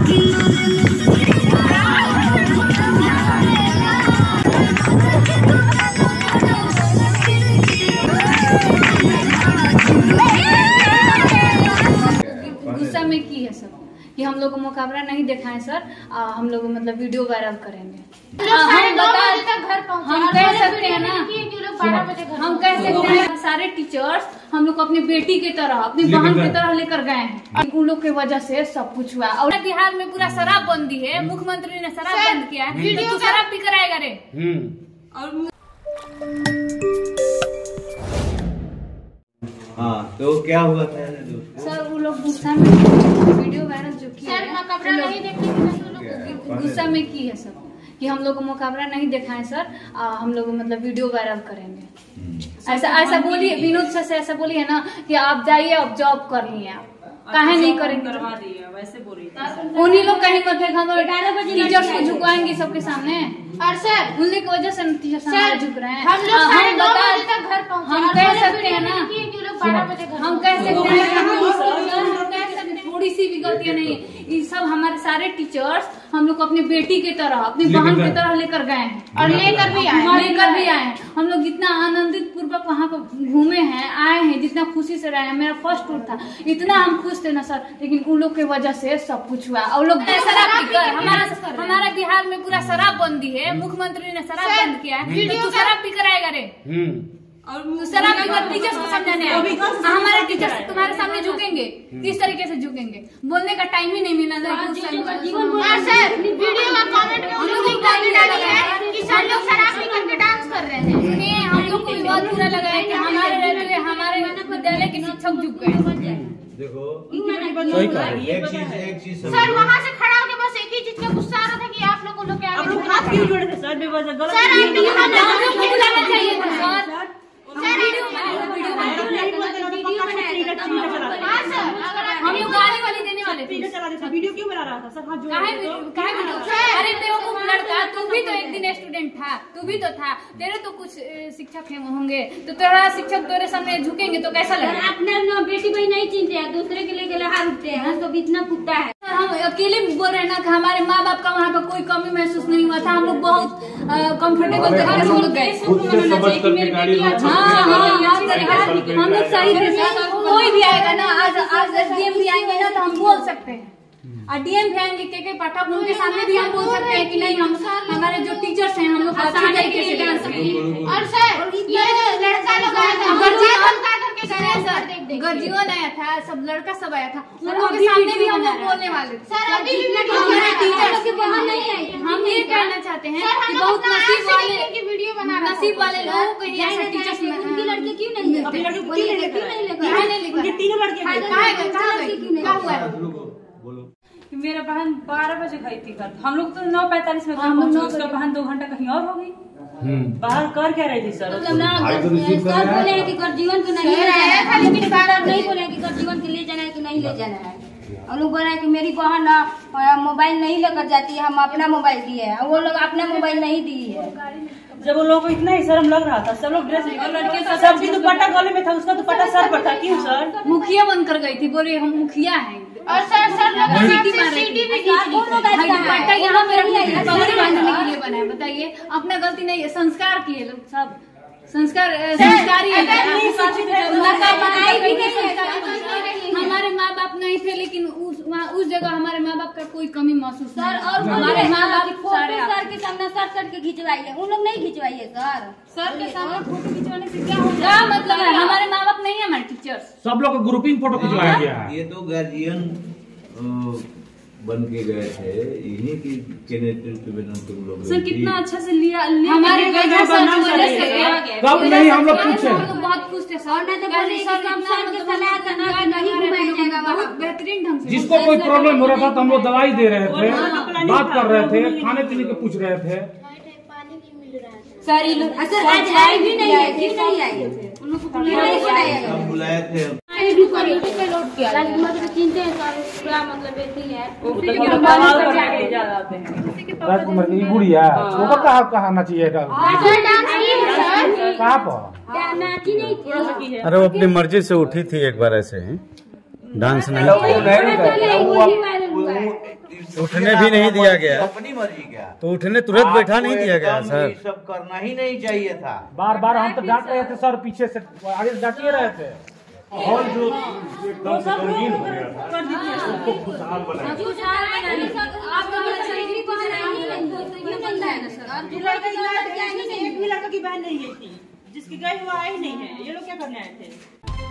गुस्सा में की है सब कि हम लोग को मुकाबला नहीं दिखाएं सर, हम लोग मतलब वीडियो वायरल करेंगे। हम कह सकते हैं ना, हम कह सकते हैं सारे टीचर्स हम लोग अपनी बेटी की तरह, अपनी बहन की तरह लेकर गए हैं। उन लोग की वजह से सब कुछ हुआ। और बिहार में पूरा शराबबंदी है, मुख्यमंत्री ने शराब बंद किया है, तो शराब भी कराएगा रे। और हाँ, तो क्या हुआ था सर? वो लोग गुस्सा में वीडियो वायरल जो किया गुस्सा में की है सब कि हम लोग को मुकाबला नहीं दिखाएं सर, हम लोग मतलब वीडियो वायरल करेंगे। ऐसा बोली विनोद सर से, ऐसा बोली है ना कि आप जाइए, अब जॉब कर लिए, आप काहे नहीं करेंगे, वैसे बोल रही। उन्हीं लोग कहीं मतलब टीचर्स को झुकाएंगे सबके सामने, और सर उन्हीं की वजह से टीचर सामने झुक रहे हैं। हम कह सकते हैं ना, हम कह सकते हैं थोड़ी सी भी गलतियां नहीं, ये सब हमारे सारे टीचर्स हम लोग अपनी बेटी की तरह, अपनी बहन की तरह लेकर गए हैं और लेकर भी आए हैं। हम लोग जितना आनंदित पूर्वक वहाँ पर घूमे हैं, आए हैं, जितना खुशी से रहे हैं। मेरा फर्स्ट टूर था, इतना हम खुश थे ना सर, लेकिन उन लोग की वजह से सब कुछ हुआ। और लोग हमारा बिहार में पूरा शराबबंदी है, मुख्यमंत्री ने शराब बंद किया है, तो शराब भी कराएगा रे। और शराब टीचर्स को समझाने हमारे टीचर्स तुम्हारे सामने झुकेंगे, किस तरीके से झुकेंगे? बोलने का टाइम ही नहीं मिला। डांस कर रहे हैं, हम लोग को बहुत बुरा लगा है कि हमारे विद्यालय के शिक्षक झुक गए। देखो एक चीज सर, वहाँ से खड़ा होकर बस एक ही चीज का गुस्सा आ रहा था कि आप लोगों के आगे हाथ क्यों जोड़े थे सर? बेवजह गलत चाहिए था हम लोग गाली वाली देने वाले थे, वीडियो क्यों बना रहा था सर? हाथ जोड़े अरे बेवकूफ लड़का, तू भी तो एक दिन स्टूडेंट था, तू भी तो था, तेरे तो कुछ शिक्षक होंगे, तो तेरा शिक्षक तेरे सामने झुकेंगे तो कैसा लगेगा? अपने बेटी भाई नहीं चिंते हैं, दूसरे के लिए हाथ उठते हैं, तो इतना कुत्ता है। हम अकेले बोल रहे हैं ना कि हमारे माँ बाप का वहाँ पर कोई कमी महसूस नहीं हुआ था, हम लोग बहुत कंफर्टेबल तरीके से हम लोग गए। हम लोग सही थे, कोई भी आएगा ना, आज डीएम भी आएंगे ना तो हम बोल सकते हैं, और डीएम भी आएंगे के पाठक, उनके सामने भी हम बोल सकते हैं कि नहीं, हम हमारे जो टीचर्स हैं हम लोग अच्छी तरीके से डांस करेंगे। और सर ये लड़का लोग आया था, गर्जीवन आया था, सब लड़का सब आया था, उन लोगों के सामने भी हम लोग बोलने वाले थे। सर अभी भी हमारे टीचर्स के बाहर नहीं आई। हम ये कहना चाहते हैं कि बहुत नसीब वाले लोगों को ऐसा टीचर्स मिला। उनकी लड़की क्यों नहीं है? तीनों लड़के मेरा बहन 12 बजे गई थी घर, हम लोग तो 9:45 में घर पहुंचे, उसका बहन 2 घंटा कहीं और हो गई। बाहर कर क्या रही थी सर? सर बोले हैं कि गर्जीवन को नहीं ले जाना है, लेकिन बार नहीं बोले कि गर्जीवन को ले जाना है कि नहीं ले जाना है। हम लोग बोल रहे हैं कि मेरी बहन मोबाइल नहीं लेकर जाती है, हम अपना मोबाइल दिए है, वो लोग अपना मोबाइल नहीं दी है। जब उन लोगों को इतना ही शर्म लग रहा था, सब लोग ड्रेस लड़के सबकी दुपट्टा गले में था, उसका दुपट्टा सर पर था। क्यों सर? मुखिया बनकर गई थी, बोले हम मुखिया हैं। और सर सीटी भी दुपट्टा यहाँ पे पगड़ी बांधने के लिए बना है, बताइए, अपना गलती नहीं है, संस्कार किए लोग सब, संस्कारी हमारे माँ बाप नहीं थे, लेकिन उस जगह हमारे माँ बाप का कोई कमी महसूस सर। और हमारे माँ बाप सर के सामने सर के खिंचवाई है, उन लोग नहीं खिंचवाई है सर के सामने फोटो खिंचवाने से क्या मतलब है? हमारे माँ बाप नहीं है, हमारे टीचर्स सब लोग ग्रुपिंग फोटो खिंचवाया गया है। ये तो गार्जियन बन के गए थे, इन्हीं के नेतृत्व में तुम लोग सर कितना अच्छा से लिया हमारे कब नहीं हम लोग पूछे, बहुत खुश थे सर, बहुत बेहतरीन ढंग से। जिसको कोई प्रॉब्लम हो रहा था तो हम लोग दवाई दे रहे थे, बात कर रहे थे, खाने पीने के पूछ रहे थे। सर आज आई भी नहीं है, क्यों नहीं आई? उन लोग को बुलाए थे, चिंते हैं सर, क्या मतलब राजकुमार की गुड़िया वो कहाँ नाची है? कहाँ पर? अरे वो अपनी मर्जी से उठी थी, एक बार ऐसे ही डांस नहीं उठने भी नहीं दिया गया। अपनी मर्जी क्या, तो उठने तुरंत बैठा नहीं दिया गया एकदम सर। ये सब करना ही नहीं चाहिए था। बार बार हम तो डांट रहे थे सर, पीछे से आगे से डांटिए रहे थे। और जो एकदम से रंगीन हो गया था उसको खुशहाल बनाया। खुशहाल बनाने का आप तो सही पहन रही हैं, तो ये बनता है ना सर। और जो लड़का एक भी लड़का की बहन नहीं है जिसकी गए हुआ ही नहीं है, ये लोग क्या करने आए थे।